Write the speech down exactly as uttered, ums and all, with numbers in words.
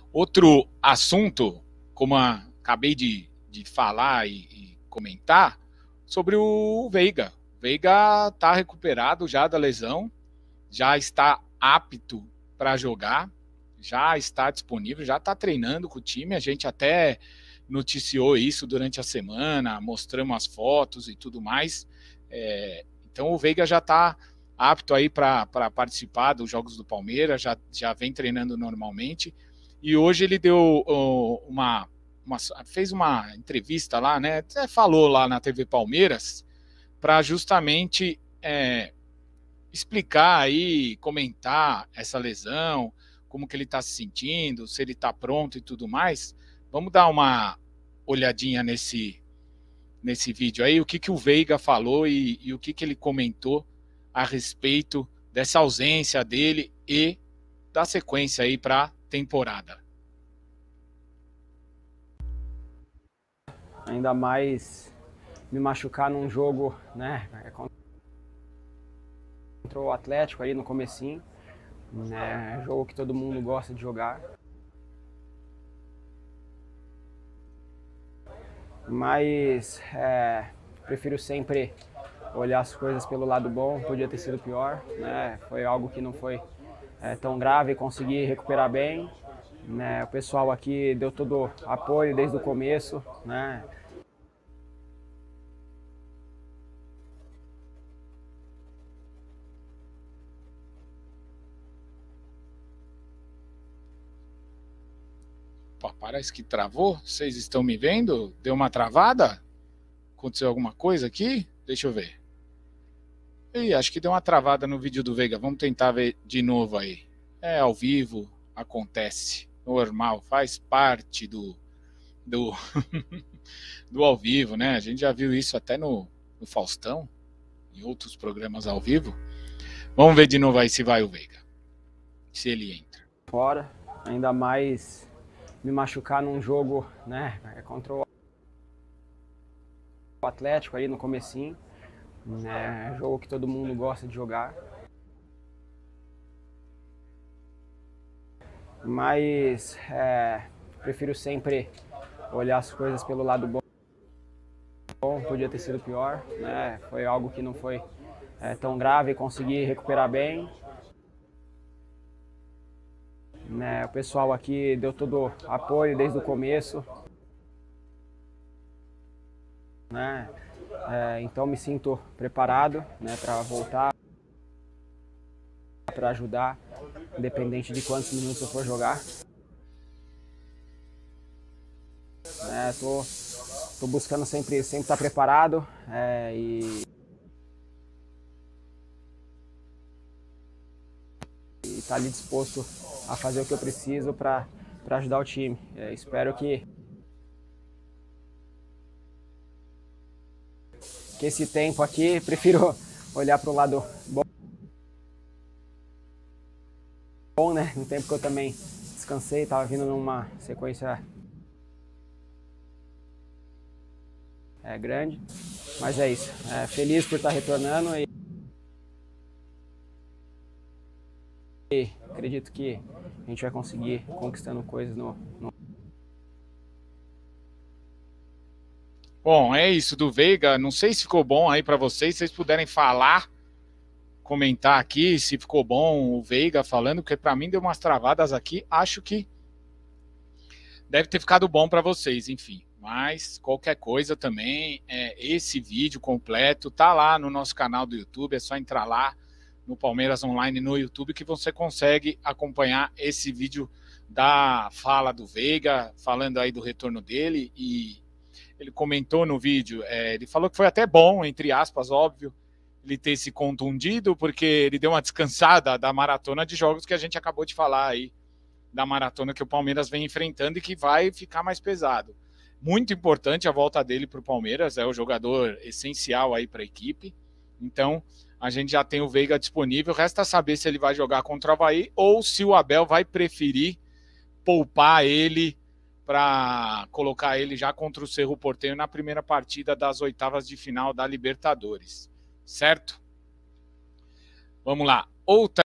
Outro assunto, como a, acabei de, de falar e, e comentar, sobre o Veiga. O Veiga está recuperado já da lesão, já está apto para jogar, já está disponível, já está treinando com o time. A gente até noticiou isso durante a semana, mostramos as fotos e tudo mais. É, então o Veiga já está apto aí para participar dos jogos do Palmeiras, já, já vem treinando normalmente. E hoje ele deu uh, uma, uma, fez uma entrevista lá, né? Até falou lá na T V Palmeiras, para justamente é, explicar aí, comentar essa lesão, como que ele está se sentindo, se ele está pronto e tudo mais. Vamos dar uma olhadinha nesse, nesse vídeo aí, o que, que o Veiga falou e, e o que, que ele comentou a respeito dessa ausência dele e da sequência aí para temporada. Ainda mais me machucar num jogo, né, contra o Atlético aí no comecinho, né, jogo que todo mundo gosta de jogar. Mas é, prefiro sempre olhar as coisas pelo lado bom, podia ter sido pior, né, foi algo que não foi é, tão grave, consegui recuperar bem, né, o pessoal aqui deu todo apoio desde o começo, né. Pô, parece que travou. Vocês estão me vendo? Deu uma travada? Aconteceu alguma coisa aqui? Deixa eu ver. Ih, acho que deu uma travada no vídeo do Veiga. Vamos tentar ver de novo aí. É ao vivo, acontece. Normal, faz parte do, do, do ao vivo, né? A gente já viu isso até no, no Faustão, em outros programas ao vivo. Vamos ver de novo aí se vai o Veiga. Se ele entra. Fora, ainda mais me machucar num jogo, né, contra o Atlético aí no comecinho, né, jogo que todo mundo gosta de jogar. Mas é, prefiro sempre olhar as coisas pelo lado bom, podia ter sido pior, né, foi algo que não foi é, tão grave, consegui recuperar bem. Né, o pessoal aqui deu todo apoio desde o começo, né, é, então me sinto preparado, né, para voltar, para ajudar, independente de quantos minutos eu for jogar. É, tô, tô buscando sempre sempre estar preparado é, e estar tá ali disposto a fazer o que eu preciso para para ajudar o time. É, espero que que esse tempo aqui, prefiro olhar para o lado bom, bom, né? No tempo que eu também descansei, estava vindo numa sequência é, grande, mas é isso. É, feliz por estar retornando e, e acredito que a gente vai conseguir conquistando coisas no, no... Bom, é isso do Veiga. Não sei se ficou bom aí para vocês. Se vocês puderem falar, comentar aqui se ficou bom o Veiga falando, porque para mim deu umas travadas aqui. Acho que deve ter ficado bom para vocês, enfim. Mas qualquer coisa também, é, esse vídeo completo tá lá no nosso canal do YouTube. É só entrar lá no Palmeiras Online no YouTube que você consegue acompanhar esse vídeo da fala do Veiga, falando aí do retorno dele. E ele comentou no vídeo, é, ele falou que foi até bom, entre aspas, óbvio, ele ter se contundido, porque ele deu uma descansada da maratona de jogos que a gente acabou de falar aí, da maratona que o Palmeiras vem enfrentando e que vai ficar mais pesado. Muito importante a volta dele para o Palmeiras, é o jogador essencial aí para a equipe. Então, a gente já tem o Veiga disponível, resta saber se ele vai jogar contra o Avaí ou se o Abel vai preferir poupar ele para colocar ele já contra o Cerro Porteño na primeira partida das oitavas de final da Libertadores. Certo? Vamos lá. Outra